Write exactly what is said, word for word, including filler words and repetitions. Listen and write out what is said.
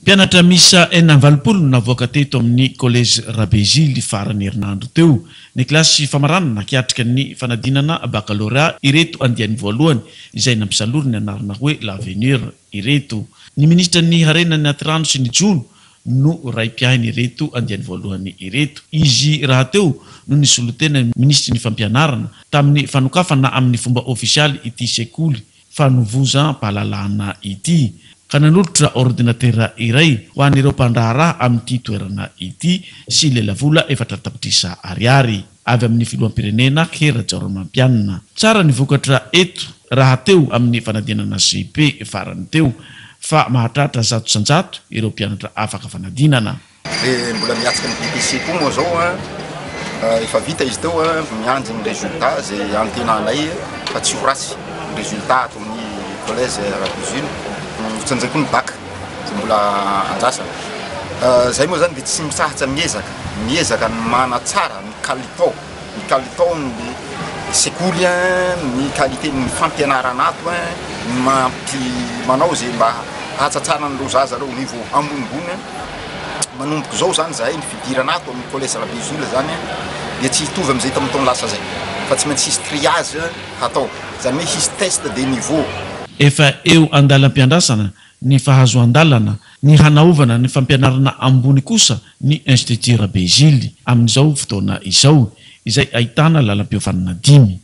Mpianatra misa enina amby valopolo no navoaka teto amin'ny collège Rabezily farany herinandro teo. Ny kilasy famaranana nakiatrika ny fanadinana baccalauréat ireto andiany voalohany izay nampisaloro ny anarana hoe l'avenir ireto. Ny ministra ny harena ny atirano sy ny jono no raim-piahiny ireto andiany voalohany ireto. Izy raha teo no nisolotena ministry ny fampianarana tamin'ny fanokafana amin'ny fomba ofisialy ity sekoly fanovoza-pahalalana ity. Ka nanolotra ordinateur iray ho an'ireo mpandraharaha amin'ity toerana ity sy lelavola efatra tapitrisa ariary avy amin'ny filoham-pirenena Kera Jaoromampianina. Tsara ny vokatra eto raha teo amin'ny fanadinana C P farany teo fa mahatratra zato sanjato ireo mpianatra afaka fanadinana. E mbola miatsika ny B P C koa moa zao a efa vita izy teo a mianjy ny résultat zay antenanay fa tsy ho ratsy résultat amin'ny collège Rabezily. Tsanjako ny bac zay mbola anjasa zay moa zany dia tsy misahatsa miezaka miezaka ny mana tsara ny kalitao ny kalitao ny sekoly ny qualité ny fampianarana ato mampi manao zay mba hatsatsana an'ireo zaza reo niveau ambonimbony manomboka zao zany zahay ny fidirana ato amin'ny collège Rabezily zany dia tsy hitovy amin'izay tamin'ny taona lasa zay fa tsy maintsy hisy triage hatao zany hoe hisy test de niveau. Efa eo andalam-piandrasana ny fahazoan-dalana ny hanaovana ny fampianarana ambony kosa ny Institut Rabezily amin'izao fotoana izao izay ahitana lalam-pihofanana dimy.